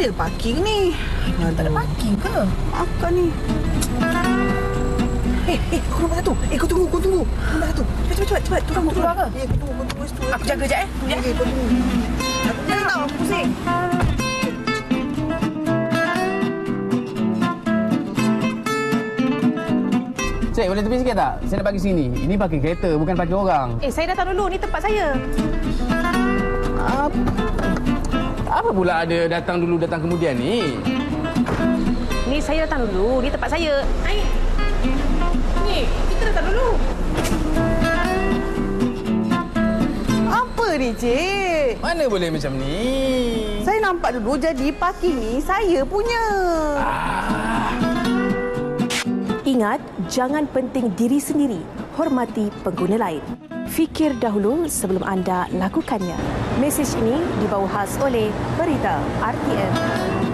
ada parking ni. Tak ada parking ke? Apa ni? Kau nombor satu. Kau tunggu. Nombor satu. Cepat. Turun. Turun ke? Kau tunggu situ. Aku jaga sekejap Kau tunggu. Aku tak tahu, aku pusing. Cik, boleh tepi sikit tak? Saya nak parking sini. Ini parking kereta, bukan parking orang. Saya datang dulu. Ni tempat saya. Apa pula ada datang dulu, datang kemudian ni? Ni saya datang dulu. Ni tempat saya. Ni, kita datang dulu. Apa ni, Cik? Mana boleh macam ni? Saya nampak dulu jadi parking ni saya punya. Ingat, jangan penting diri sendiri. Hormati pengguna lain. Fikir dahulu sebelum anda lakukannya. Mesej ini dibawa khas oleh Berita RTM.